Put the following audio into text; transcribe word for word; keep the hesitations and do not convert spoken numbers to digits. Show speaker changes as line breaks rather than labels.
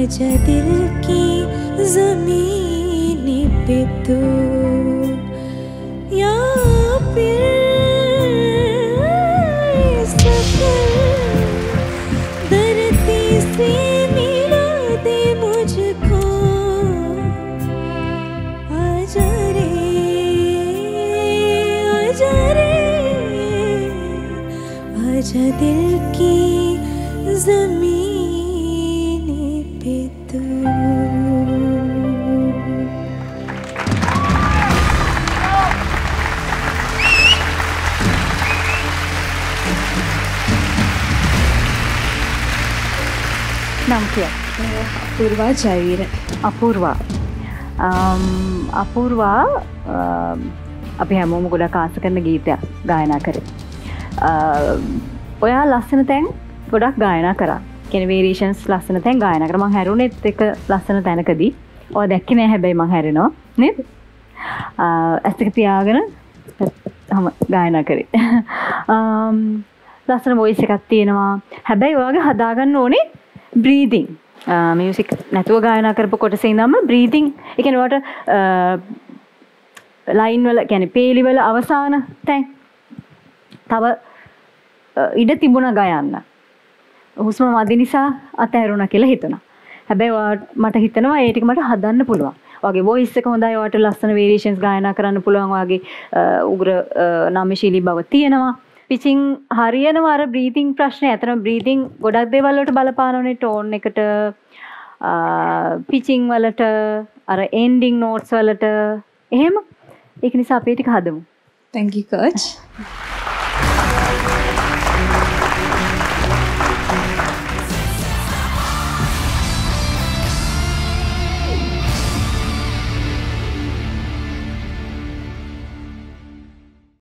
आजा दिल की ज़मीन पे तो या फिर सफर धरती से मिला दे मुझको आजा रे आजा रे आजा दिल की ज़मीन पे तो
नाम क्या?
अपूर्वा जयवीर.
අපූර්වා අපූර්වා අපි හැමෝම ගොඩක් ආස කරන ගීතයක් ගායනා කරේ. ඔයා ලස්සන තැන් ගොඩක් ගායනා කරා. කියන්නේ වේරියේෂන්ස් ලස්සන තැන් ගායනා කරා. මං හැරුණෙත් එක ලස්සන තැනකදී. ඔයා දැක්කේ නෑ හැබැයි මං හැරෙනවා නේද? ඇස් දෙක පියාගෙන තම ගායනා කරේ. ලස්සන වොයිස් එකක් තියෙනවා. හැබැයි ඔයාගේ හදාගන්න ඕනේ breathing. මියුසික් නැතුව ගායනා කරපු කොටසේ ඉඳන්ම breathing ඒ කියන්නේ ඔයාට ලයින් වල කියන්නේ පේලි වල අවසාන තැන් තව ඉඩ තිබුණා ගයන්න. හුස්ම මදි නිසා අතහැරුණා කියලා හිතුණා. හැබැයි මට හිතෙනවා ඒ ටික මට හදන්න පුළුවන්. ඔයාගේ වොයිස් එක හොඳයි. ඔයාට ලස්සන වේරියේෂන්ස් ගායනා කරන්න පුළුවන්. ඔයාගේ උග්‍ර නාමශීලී බව තියෙනවා. පිචින් හරියනවා අර බ්‍රීතිං ප්‍රශ්නේ. අතන බ්‍රීතිං ගොඩක් දේවල් වලට බලපානෝනේ. ටෝන් එකට පිචින් වලට අර එන්ඩින් නෝට්ස් වලට එහෙම. ඒක නිසා අපි ටික හදමු.
Thank you coach.